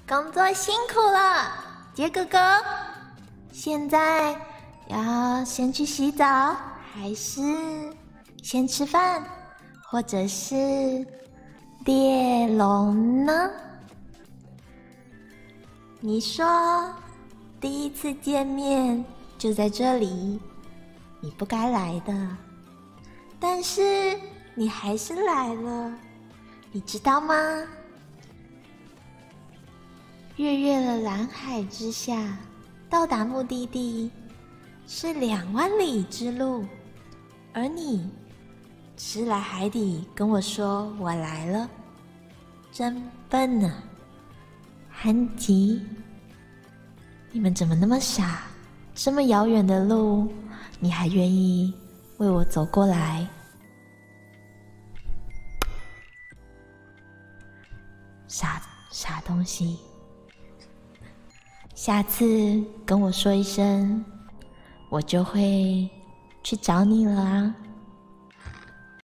工作辛苦了，杰哥哥。现在要先去洗澡，还是先吃饭，或者是猎龙呢？你说第一次见面就在这里，你不该来的，但是你还是来了，你知道吗？跃跃的蓝海之下，到达目的地是2万里之路，而你只来海底跟我说我来了，真笨啊！韩吉，你们怎么那么傻？这么遥远的路，你还愿意为我走过来？傻东西！下次跟我说一声，我就会去找你了啊。